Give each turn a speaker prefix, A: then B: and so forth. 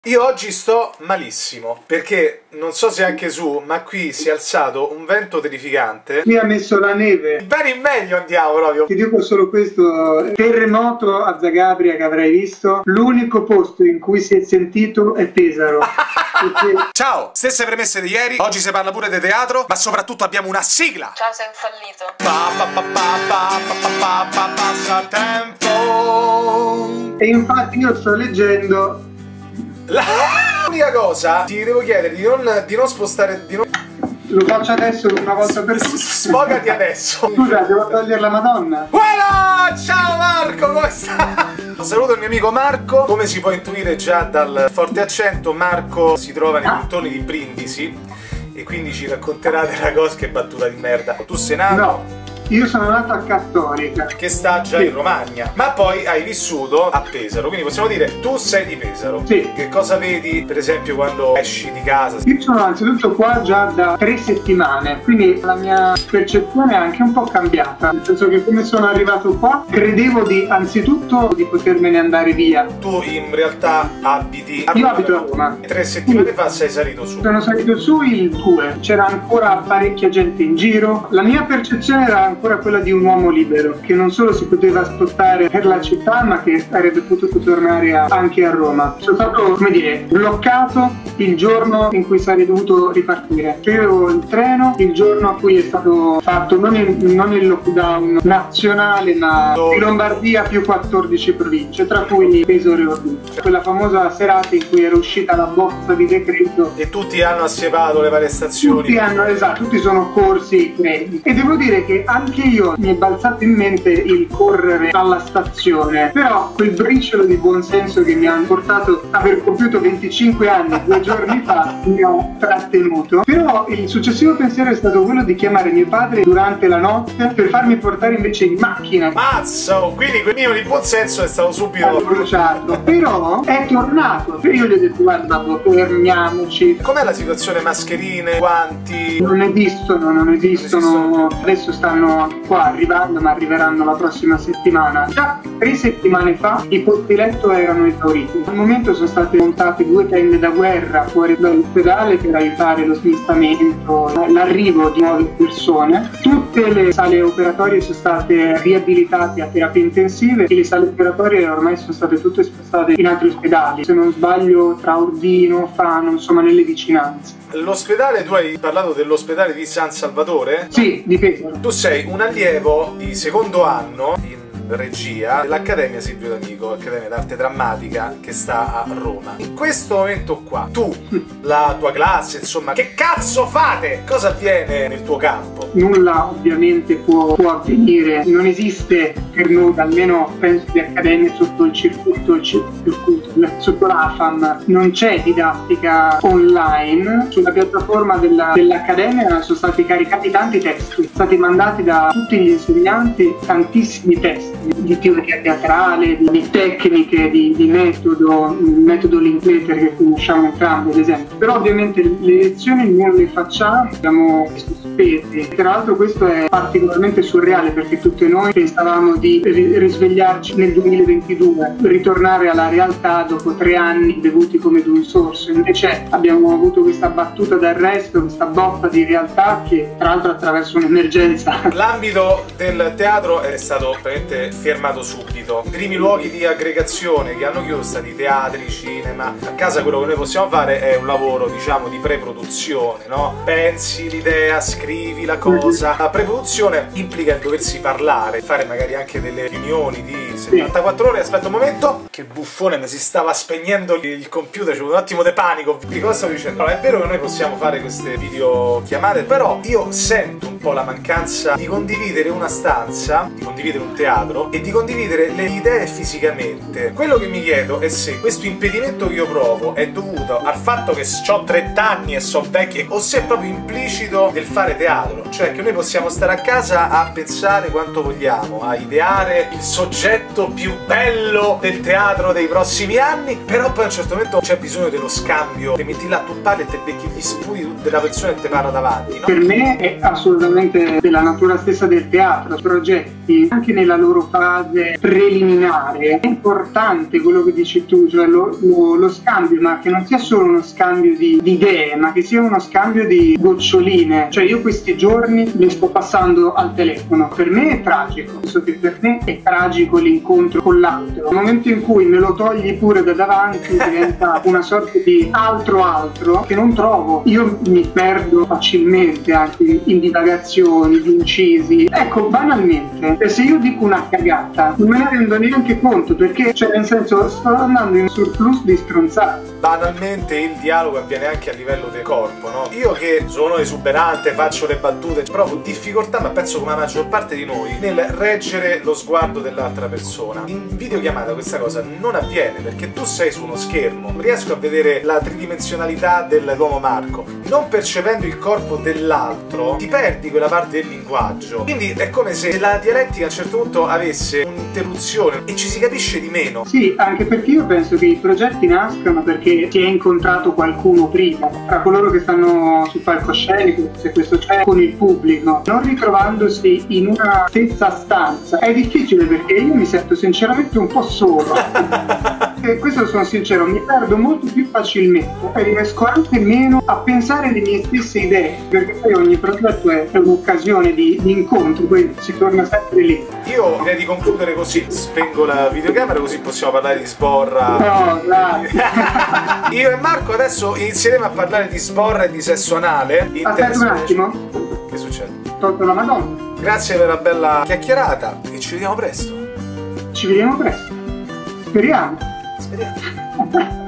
A: Io oggi sto malissimo, perché non so se anche su, ma qui si è alzato un vento terrificante.
B: Qui ha messo la neve.
A: Bene in meglio andiamo proprio.
B: Ti dico solo questo, terremoto a Zagabria che avrai visto, l'unico posto in cui si è sentito è Pesaro. Perché...
A: Ciao, stesse premesse di ieri, oggi si parla pure di teatro, ma soprattutto abbiamo una sigla.
C: Ciao, sei un fallito.
A: Passatempo.
B: E infatti io sto leggendo...
A: L'unica cosa ti devo chiedere di non spostare, di non...
B: Lo faccio adesso una volta per tutte.
A: Sfogati adesso.
B: Scusa, devo togliere la Madonna.
A: Voilà! Ciao Marco, come stai? Saluto il mio amico Marco. Come si può intuire già dal forte accento, Marco si trova nei dintorni di Brindisi e quindi ci racconterà della cosa. Che battuta di merda. Tu sei nato?
B: No. Io sono nato a Cattolica,
A: che sta già
B: sì,
A: in Romagna, ma poi hai vissuto a Pesaro, quindi possiamo dire tu sei di Pesaro.
B: Sì.
A: Che cosa vedi, per esempio, quando esci di casa?
B: Io sono anzitutto qua già da 3 settimane, quindi la mia percezione è anche un po' cambiata, nel senso che come sono arrivato qua credevo anzitutto di potermene andare via.
A: Tu in realtà abiti a
B: Io
A: Roma.
B: abito a Roma.
A: 3 settimane fa sei salito su.
B: Sono salito su il 2, c'era ancora parecchia gente in giro. La mia percezione era ancora quella di un uomo libero, che non solo si poteva spostare per la città, ma che avrebbe potuto tornare anche a Roma. Sono stato, come dire, bloccato il giorno in cui sarei dovuto ripartire. Cioè io avevo il treno il giorno a cui è stato fatto non il lockdown nazionale, ma in Lombardia più 14 province, tra cui Pesaro e Ordu. Quella famosa serata in cui era uscita la bozza di decreto
A: E tutti hanno assiepato le varie stazioni.
B: tutti hanno, esatto, tutti sono corsi i treni. E devo dire che anche io mi è balzato in mente il correre alla stazione, però quel briciolo di buonsenso che mi ha portato a aver compiuto 25 anni 2 giorni fa mi ha trattenuto. Però il successivo pensiero è stato quello di chiamare mio padre durante la notte per farmi portare invece in macchina.
A: Mazzo! Quindi quel minimo di buonsenso è stato subito
B: Bruciato, però è tornato. E io gli ho detto: guarda, fermiamoci.
A: Com'è la situazione? Mascherine, guanti?
B: Non esistono. Adesso stanno qua arrivando, ma arriveranno la prossima settimana. Già 3 settimane fa i posti letto erano esauriti. Al momento sono state montate 2 tende da guerra fuori dall'ospedale per aiutare lo smistamento, l'arrivo di nuove persone. Tutte le sale operatorie sono state riabilitate a terapie intensive e le sale operatorie ormai sono state tutte spostate in altri ospedali, se non sbaglio tra Ordino, Fano, insomma nelle vicinanze.
A: L'ospedale, tu hai parlato dell'ospedale di San Salvatore?
B: Sì, di Pesaro.
A: Tu sei un allievo di secondo anno in regia dell'Accademia Silvio D'Amico, Accademia d'Arte Drammatica che sta a Roma. In questo momento qua, tu, la tua classe, insomma, che cazzo fate? Cosa avviene nel tuo campo?
B: Nulla ovviamente può avvenire, non esiste per noi, almeno penso di accademia sotto il circuito, sotto l'AFAM, non c'è didattica online. Sulla piattaforma dell'Accademia sono stati caricati tanti testi, sono stati mandati da tutti gli insegnanti tantissimi testi di teoria teatrale, di tecniche, di metodo, il metodo Linklater che conosciamo entrambi ad esempio. Però ovviamente le lezioni non le facciamo, siamo sospesi. Tra l'altro questo è particolarmente surreale perché tutti noi pensavamo di risvegliarci nel 2022, ritornare alla realtà dopo 3 anni bevuti come d'un sorso. Invece abbiamo avuto questa battuta d'arresto, questa botta di realtà che tra l'altro attraverso un'emergenza.
A: L'ambito del teatro è stato veramente fermato subito. I primi luoghi di aggregazione che hanno chiuso stati teatri, cinema. A casa quello che noi possiamo fare è un lavoro, diciamo, di pre-produzione, no? Pensi l'idea, scrivi la cosa. La pre-produzione implica il doversi parlare, fare magari anche delle riunioni di 74 ore. Aspetta un momento, che buffone, mi si stava spegnendo il computer, c'è un attimo di panico. Di cosa stavo dicendo? No, è vero che noi possiamo fare queste videochiamate, però io sento un po' la mancanza di condividere una stanza, di condividere un teatro e di condividere le idee fisicamente. Quello che mi chiedo è se questo impedimento che io provo è dovuto al fatto che ho 30 anni e so vecchio, o se è proprio implicito del fare teatro, cioè che noi possiamo stare a casa a pensare quanto vogliamo, a ideare il soggetto più bello del teatro dei prossimi anni, però poi a un certo momento c'è bisogno dello scambio, ti metti là, tu parli e te becchi gli sputi della persona che ti parla davanti, no?
B: Per me è assolutamente fondamentalmente della natura stessa del teatro. Progetti, anche nella loro fase preliminare, è importante quello che dici tu, cioè lo scambio, ma che non sia solo uno scambio di idee, ma che sia uno scambio di goccioline. Cioè io questi giorni li sto passando al telefono, per me è tragico, penso che per me è tragico l'incontro con l'altro. Nel momento in cui me lo togli pure da davanti diventa una sorta di altro che non trovo. Io mi perdo facilmente anche in divagazioni, di incisi. Ecco, banalmente, se io dico una cagata non me ne rendo neanche conto, perché, cioè, nel senso, sto andando in surplus di stronzate.
A: Banalmente il dialogo avviene anche a livello del corpo, no? Io che sono esuberante, faccio le battute, provo difficoltà, ma penso come la maggior parte di noi, nel reggere lo sguardo dell'altra persona. In videochiamata questa cosa non avviene, perché tu sei su uno schermo, non riesco a vedere la tridimensionalità dell'uomo Marco. Non percependo il corpo dell'altro, ti perdi quella parte del linguaggio. Quindi è come se la dialettica a un certo punto avesse un'interruzione e ci si capisce di meno.
B: Sì, anche perché io penso che i progetti nascano perché si è incontrato qualcuno prima, tra coloro che stanno sul palcoscenico, se questo c'è, con il pubblico, non ritrovandosi in una stessa stanza. È difficile, perché io mi sento sinceramente un po' solo. E questo, sono sincero, mi perdo molto più facilmente e riesco anche meno a pensare le mie stesse idee, perché poi ogni progetto è un'occasione di incontro, poi si torna sempre lì.
A: Io direi di concludere così, spengo la videocamera così possiamo parlare di sborra.
B: No, grazie.
A: Io e Marco adesso inizieremo a parlare di sborra e di sesso anale.
B: Aspetta un attimo.
A: Che succede?
B: Tolto la Madonna.
A: Grazie per la bella chiacchierata e ci vediamo presto.
B: Ci vediamo presto. Speriamo.
A: Speriamo.